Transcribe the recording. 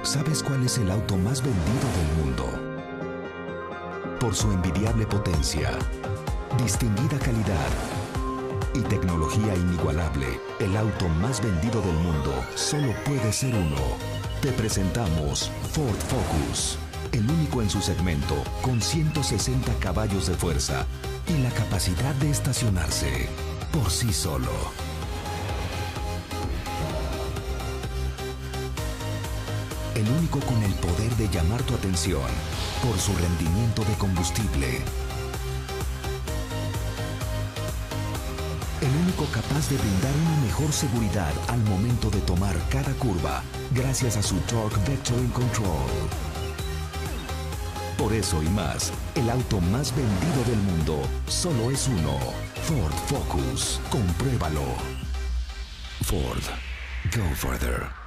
¿Sabes cuál es el auto más vendido del mundo? Por su envidiable potencia, distinguida calidad y tecnología inigualable, el auto más vendido del mundo solo puede ser uno. Te presentamos Ford Focus, el único en su segmento con 160 caballos de fuerza y la capacidad de estacionarse por sí solo. El único con el poder de llamar tu atención por su rendimiento de combustible. El único capaz de brindar una mejor seguridad al momento de tomar cada curva gracias a su Torque Vectoring Control. Por eso y más, el auto más vendido del mundo solo es uno. Ford Focus. Compruébalo. Ford. Go further.